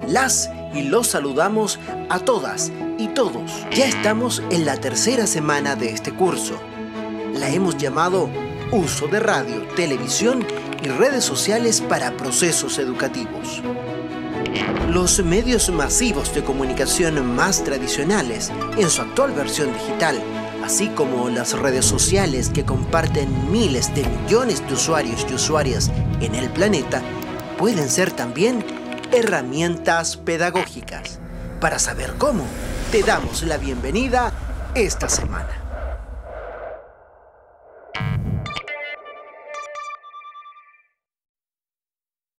las y los saludamos a todas y todos. Ya estamos en la tercera semana de este curso. La hemos llamado Uso de radio, televisión y redes sociales para procesos educativos. Los medios masivos de comunicación más tradicionales, en su actual versión digital, así como las redes sociales que comparten miles de millones de usuarios y usuarias en el planeta, pueden ser también herramientas pedagógicas. Para saber cómo, te damos la bienvenida esta semana.